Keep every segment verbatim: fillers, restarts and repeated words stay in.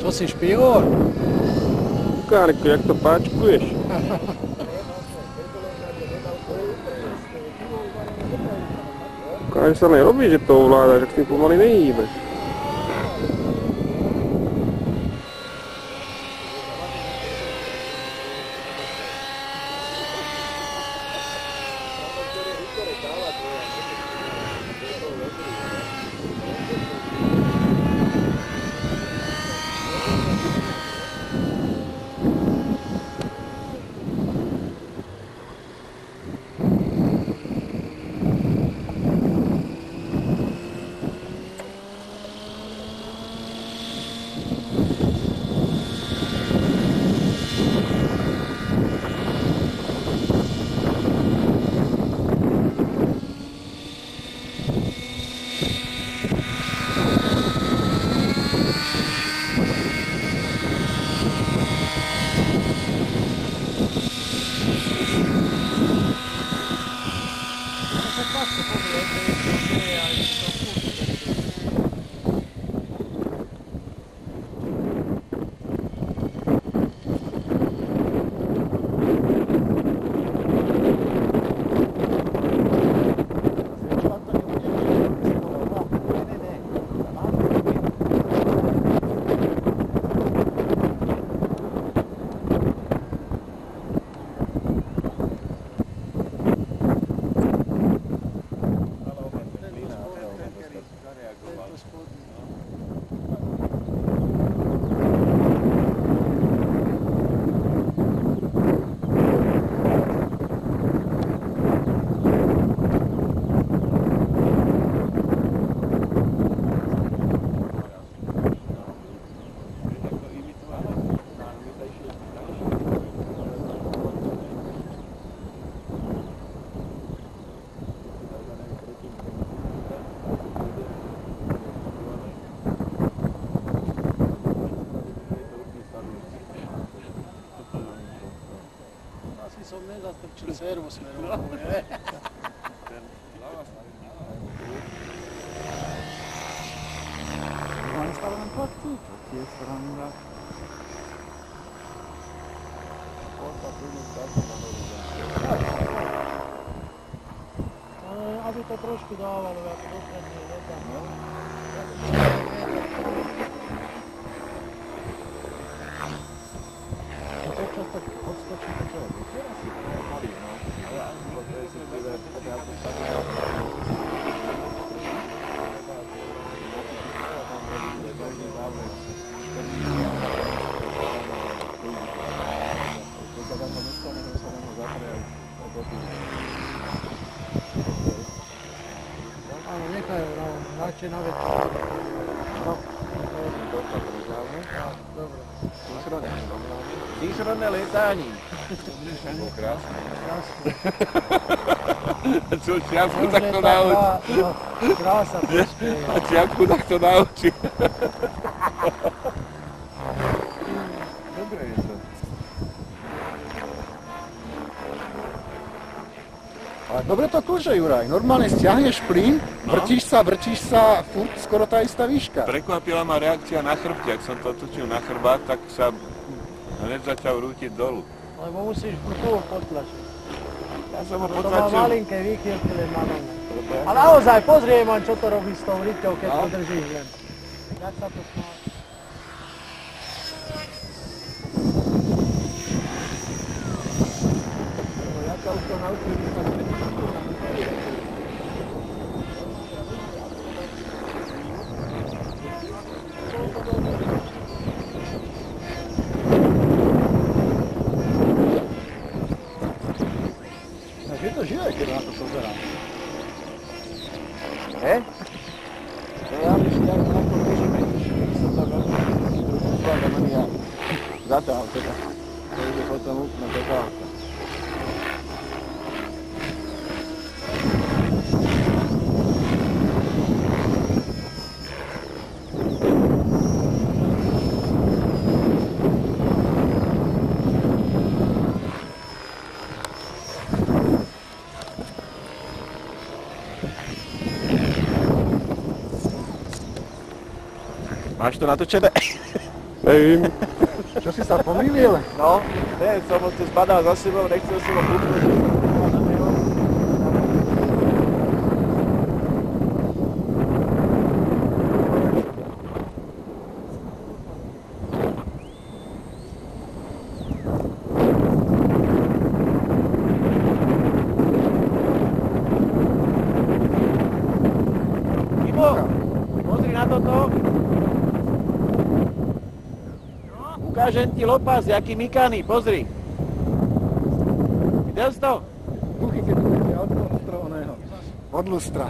Čo si špión? Kárko, jak to páčkuješ? Káže sa nerobí, že to ovládaš, ak s tým pomaly nehýbeš. Som nezastrčil servo smerom. Mám stále len platí, čo tie strany dá. Aby to trošku dávalo, ja to dopadne, nedám. Občas tak odskočí to čo? Malý, no. To je si priver, tak ja to tak áno, nechaj ho radšej na vetu. No. Dobre. Synchronné lietání. To bolo krásne. Krásne. Čo Čiapku takto naučí. Krása prispieje. A Čiapku takto naučí. Dobre je to. Ale dobre to kúže, Juraj. Normálne stiahneš plyn, vrtíš sa, vrtíš sa, furt skoro tá istá výška. Prekvapila ma reakcia na chrbte. Ak som to točil na chrbát, tak sa hneď začal rútiť dolu. Lebo musíš tu potlačiť. Ja som ho To má potlačil. malinké výchylky len na nohu. A naozaj, pozrie man, čo to robí s tou riťou, keď to držíš len. Jak sa to smáš? Ja sa už to naučil, že sa Je to živé, keď na to pozerám. Je? To ja myslím, že na to držíme, keď sa to veľmi uzvláda mani ja zatáhal teda. To ide potom úplne do záhľka. Máš to natočené? Nevím. Čo si sa pomýlil? No, ne, som ho tu zbadal za sebou, nechcel som ho kúpnuť. Ivo, pozri na toto. Ukážem ti lopas, jaký mikaný, pozri. Videl si to? Duchy, keď tu je od lustrovaného. Od lustra.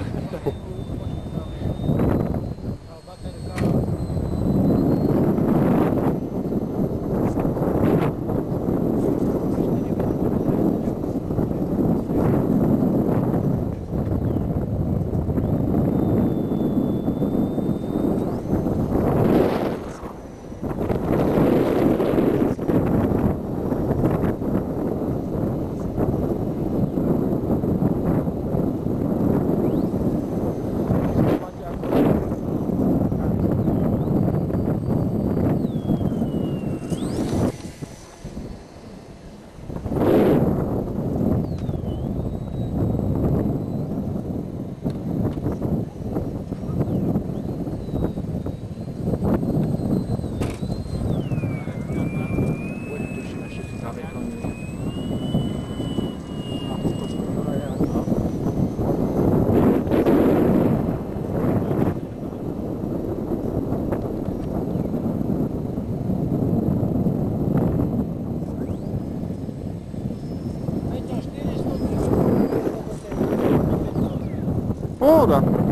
Pohoda.